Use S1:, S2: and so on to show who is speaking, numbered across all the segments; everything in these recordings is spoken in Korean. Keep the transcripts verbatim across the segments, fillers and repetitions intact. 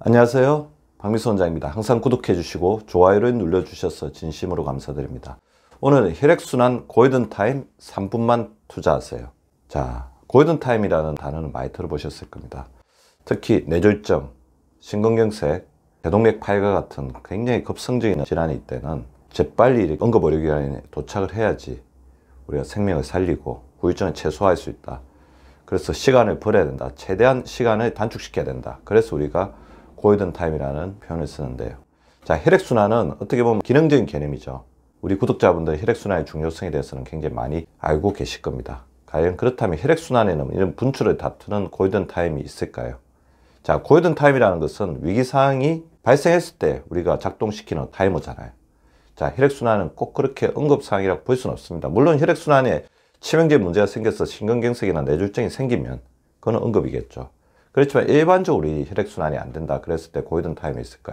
S1: 안녕하세요, 박미수 원장입니다. 항상 구독해 주시고 좋아요를 눌러 주셔서 진심으로 감사드립니다. 오늘은 혈액순환 골든타임 삼 분만 투자하세요. 자, 골든타임이라는 단어는 많이 들어보셨을 겁니다. 특히 뇌졸중, 심근경색, 대동맥 파열과 같은 굉장히 급성적인 질환이 있때는 재빨리 응급의료기관에 도착을 해야지 우리가 생명을 살리고 후유증을 최소화할 수 있다. 그래서 시간을 벌어야 된다. 최대한 시간을 단축시켜야 된다. 그래서 우리가 골든타임이라는 표현을 쓰는데요. 자, 혈액순환은 어떻게 보면 기능적인 개념이죠. 우리 구독자분들 혈액순환의 중요성에 대해서는 굉장히 많이 알고 계실 겁니다. 과연 그렇다면 혈액순환에는 이런 분출을 다투는 골든타임이 있을까요? 자, 골든타임이라는 것은 위기사항이 발생했을 때 우리가 작동시키는 타이머잖아요. 자, 혈액순환은 꼭 그렇게 응급사항이라고 볼 수는 없습니다. 물론 혈액순환에 치명적인 문제가 생겨서 심근경색이나 뇌졸중이 생기면 그건 응급이겠죠. 그렇지만 일반적으로 우리 혈액순환이 안 된다 그랬을 때 골든타임이 있을까요?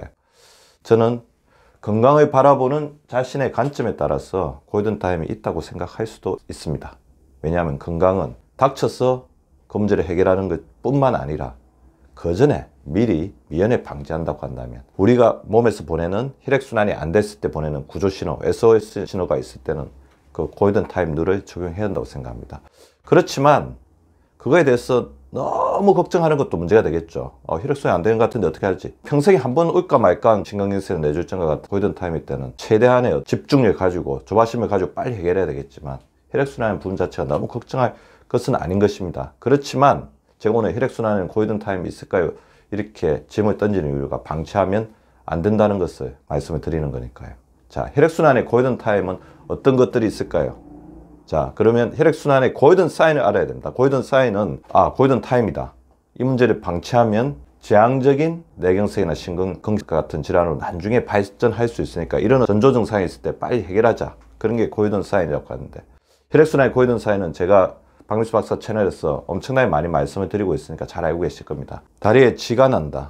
S1: 저는 건강을 바라보는 자신의 관점에 따라서 골든타임이 있다고 생각할 수도 있습니다. 왜냐하면 건강은 닥쳐서 그 문제를 해결하는 것 뿐만 아니라 그 전에 미리 미연에 방지한다고 한다면 우리가 몸에서 보내는 혈액순환이 안 됐을 때 보내는 구조신호, 에스오에스 신호가 있을 때는 그 골든타임 룰을 적용해야 한다고 생각합니다. 그렇지만 그거에 대해서 너무 걱정하는 것도 문제가 되겠죠. 어, 혈액순환이 안 되는 것 같은데 어떻게 하지? 평생에 한 번 올까 말까 심근경색, 뇌졸중과 같은 골든타임일 때는 최대한의 집중력을 가지고 조바심을 가지고 빨리 해결해야 되겠지만 혈액순환의 부분 자체가 너무 걱정할 것은 아닌 것입니다. 그렇지만 제가 오늘 혈액순환에는 골든타임이 있을까요? 이렇게 질문을 던지는 이유가 방치하면 안 된다는 것을 말씀을 드리는 거니까요. 자, 혈액순환의 골든타임은 어떤 것들이 있을까요? 자, 그러면 혈액순환의 골든 사인을 알아야 됩니다. 골든 사인은 아, 골든 타임이다. 이 문제를 방치하면 재앙적인 뇌경색이나 심근경색 같은 질환으로 나중에 발전할 수 있으니까 이런 전조 증상이 있을 때 빨리 해결하자. 그런 게 골든 사인이라고 하는데 혈액순환의 골든 사인은 제가 박미수 박사 채널에서 엄청나게 많이 말씀을 드리고 있으니까 잘 알고 계실 겁니다. 다리에 쥐가 난다.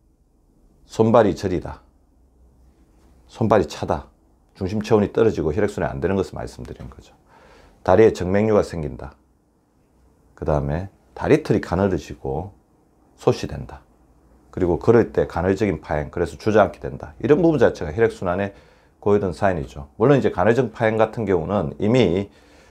S1: 손발이 저리다. 손발이 차다. 중심 체온이 떨어지고 혈액순환이 안 되는 것을 말씀드리는 거죠. 다리에 정맥류가 생긴다. 그 다음에 다리털이 가늘어지고 솟이 된다. 그리고 걸을 때 간헐적인 파행, 그래서 주저앉게 된다. 이런 부분 자체가 혈액순환의 골든 사인이죠. 물론 이제 간헐적 파행 같은 경우는 이미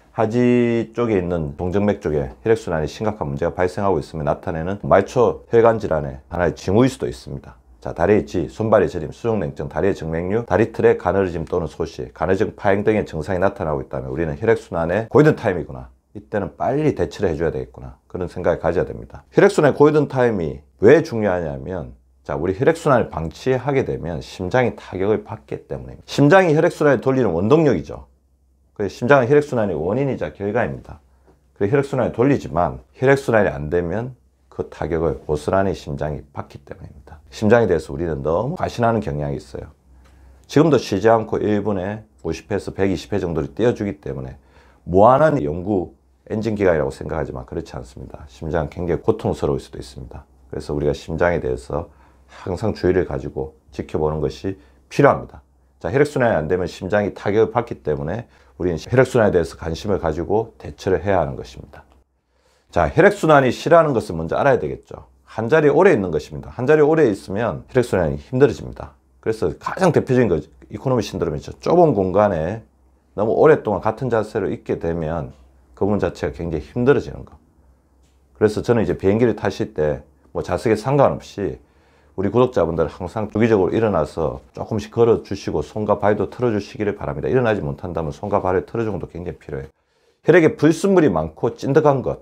S1: 하지 쪽에 있는 동정맥 쪽에 혈액순환이 심각한 문제가 발생하고 있으면 나타내는 말초 혈관 질환의 하나의 징후일 수도 있습니다. 자, 다리의 쥐, 손발의 저림, 수족냉증, 다리의 정맥류, 다리털의 가늘어짐 또는 솟이, 간헐적 파행 등의 증상이 나타나고 있다면 우리는 혈액순환의 골든타임이구나. 이때는 빨리 대처를 해줘야 되겠구나. 그런 생각을 가져야 됩니다. 혈액순환의 골든타임이 왜 중요하냐면 자, 우리 혈액순환을 방치하게 되면 심장이 타격을 받기 때문입니다. 심장이 혈액순환을 돌리는 원동력이죠. 그래서 심장은 혈액순환의 원인이자 결과입니다. 그래서 혈액순환을 돌리지만 혈액순환이 안 되면 그 타격을 고스란히 심장이 받기 때문입니다. 심장에 대해서 우리는 너무 과신하는 경향이 있어요. 지금도 쉬지 않고 일 분에 오십 회에서 백이십 회 정도를 뛰어주기 때문에 무한한 연구 엔진 기간이라고 생각하지만 그렇지 않습니다. 심장은 굉장히 고통스러울 수도 있습니다. 그래서 우리가 심장에 대해서 항상 주의를 가지고 지켜보는 것이 필요합니다. 자, 혈액순환이 안 되면 심장이 타격을 받기 때문에 우리는 혈액순환에 대해서 관심을 가지고 대처를 해야 하는 것입니다. 자, 혈액순환이 싫어하는 것을 먼저 알아야 되겠죠. 한 자리에 오래 있는 것입니다. 한 자리에 오래 있으면 혈액순환이 힘들어집니다. 그래서 가장 대표적인 거 이코노미 신드롬이죠. 좁은 공간에 너무 오랫동안 같은 자세로 있게 되면 그 부분 자체가 굉장히 힘들어지는 거. 그래서 저는 이제 비행기를 타실 때 뭐 좌석에 상관없이 우리 구독자분들 항상 주기적으로 일어나서 조금씩 걸어 주시고 손과 발도 틀어 주시기를 바랍니다. 일어나지 못한다면 손과 발을 틀어 주는 것도 굉장히 필요해요. 혈액에 불순물이 많고 찐득한 것,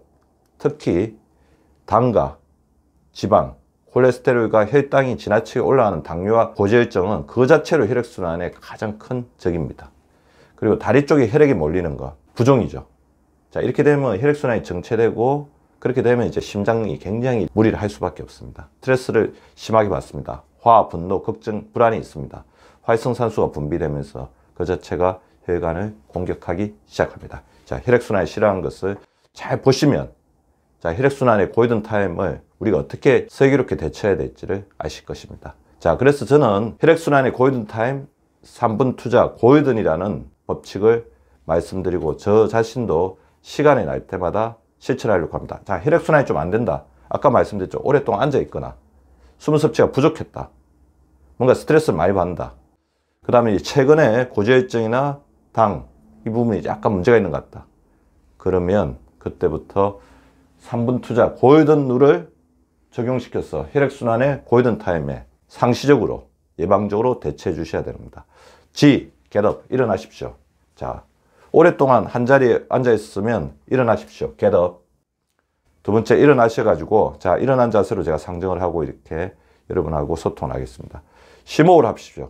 S1: 특히 당과 지방, 콜레스테롤과 혈당이 지나치게 올라가는 당뇨와 고지혈증은 그 자체로 혈액순환의 가장 큰 적입니다. 그리고 다리 쪽에 혈액이 몰리는 것, 부종이죠. 자, 이렇게 되면 혈액순환이 정체되고 그렇게 되면 이제 심장이 굉장히 무리를 할 수밖에 없습니다. 스트레스를 심하게 받습니다. 화, 분노, 걱정, 불안이 있습니다. 활성산소가 분비되면서 그 자체가 혈관을 공격하기 시작합니다. 자, 혈액순환이 싫어하는 것을 잘 보시면 자, 혈액순환의 골든타임을 우리가 어떻게 슬기롭게 대처해야 될지를 아실 것입니다. 자, 그래서 저는 혈액순환의 골든타임 삼 분 투자 골든이라는 법칙을 말씀드리고 저 자신도 시간이 날 때마다 실천하려고 합니다. 자, 혈액순환이 좀 안 된다. 아까 말씀드렸죠. 오랫동안 앉아 있거나 수분 섭취가 부족했다. 뭔가 스트레스를 많이 받는다. 그 다음에 최근에 고지혈증이나 당, 이 부분이 약간 문제가 있는 것 같다. 그러면 그때부터 삼 분 투자 골든 룰을 적용시켜서 혈액순환의 골든 타임에 상시적으로 예방적으로 대처해 주셔야 됩니다. G, get up, 일어나십시오. 자, 오랫동안 한 자리에 앉아 있으면 일어나십시오. get up. 두 번째, 일어나셔가지고, 자, 일어난 자세로 제가 상정을 하고 이렇게 여러분하고 소통을 하겠습니다. 심호흡을 하십시오.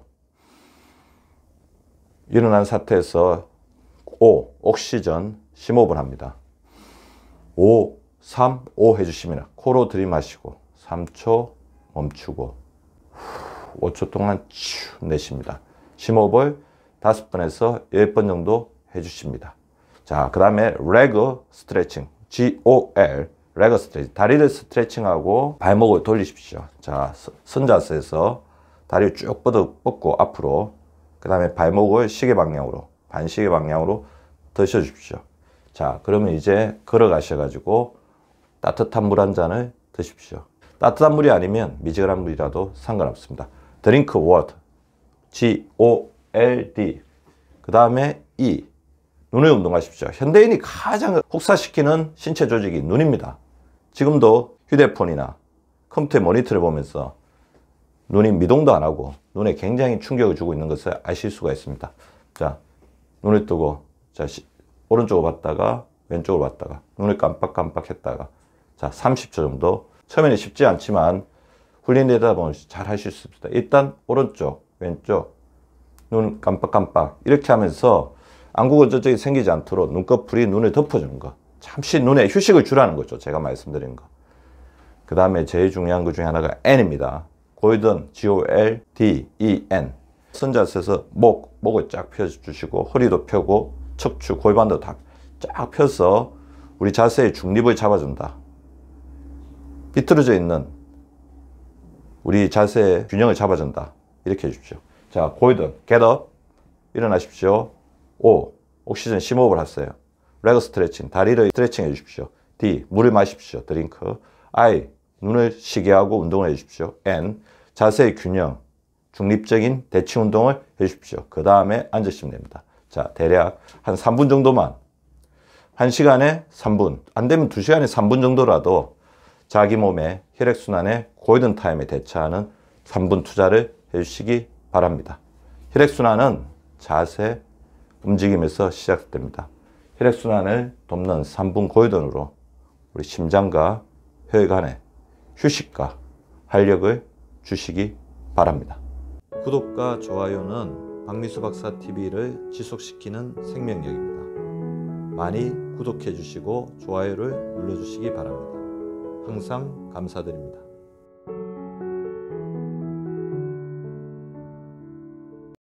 S1: 일어난 상태에서 O, 옥시전, 심호흡을 합니다. 오, 삼, 오 해주시면 코로 들이마시고 삼 초 멈추고 오 초 동안 쭉 내쉽니다. 심호흡을 다섯 번에서 열 번 정도 해주십니다. 자, 그 다음에 레그 스트레칭, 지 오 엘, 레그 스트레칭. 다리를 스트레칭하고 발목을 돌리십시오. 자, 선자세에서 다리를 쭉 뻗어, 뻗고 앞으로, 그 다음에 발목을 시계 방향으로, 반시계 방향으로 드셔 주십시오. 자, 그러면 이제 걸어 가셔가지고 따뜻한 물 한 잔을 드십시오. 따뜻한 물이 아니면 미지근한 물이라도 상관없습니다. 드링크 워터, 지 오 엘 디. 그 다음에 E, 눈을 운동하십시오. 현대인이 가장 혹사시키는 신체 조직이 눈입니다. 지금도 휴대폰이나 컴퓨터 모니터를 보면서 눈이 미동도 안 하고 눈에 굉장히 충격을 주고 있는 것을 아실 수가 있습니다. 자, 눈을 뜨고, 자, 시, 오른쪽으로 봤다가 왼쪽으로 봤다가 눈을 깜빡깜빡 했다가, 자, 삼십 초 정도. 처음에는 쉽지 않지만 훈련되다 보면 잘 하실 수 있습니다. 일단 오른쪽, 왼쪽, 눈 깜빡깜빡 이렇게 하면서 안구 건조증이 생기지 않도록 눈꺼풀이 눈을 덮어주는 거. 잠시 눈에 휴식을 주라는 거죠. 제가 말씀드린 거. 그 다음에 제일 중요한 것 중에 하나가 N입니다. 골든, 지 오 엘 디 이 엔. 선자세에서 목, 목을 쫙 펴주시고 허리도 펴고 척추, 골반도 다 쫙 펴서 우리 자세의 중립을 잡아준다. 비틀어져 있는 우리 자세의 균형을 잡아준다. 이렇게 해주십시오. 자, 골든, get up, 일어나십시오. O, 옥시전 심호흡을 하세요. 레그 스트레칭, 다리를 스트레칭 해주십시오. D, 물을 마십시오. 드링크. I, 눈을 쉬게 하고 운동을 해주십시오. N, 자세의 균형, 중립적인 대칭 운동을 해주십시오. 그 다음에 앉으시면 됩니다. 자, 대략 한 삼 분 정도만, 한 시간에 삼 분, 안 되면 두 시간에 삼 분 정도라도 자기 몸의 혈액순환의 골든타임에 대처하는 삼 분 투자를 해주시기 바랍니다. 혈액순환은 자세, 움직임에서 시작됩니다. 혈액순환을 돕는 삼 분 골든으로 우리 심장과 혈관에 휴식과 활력을 주시기 바랍니다. 구독과 좋아요는 박미수 박사 티비를 지속시키는 생명력입니다. 많이 구독해 주시고 좋아요를 눌러 주시기 바랍니다. 항상 감사드립니다.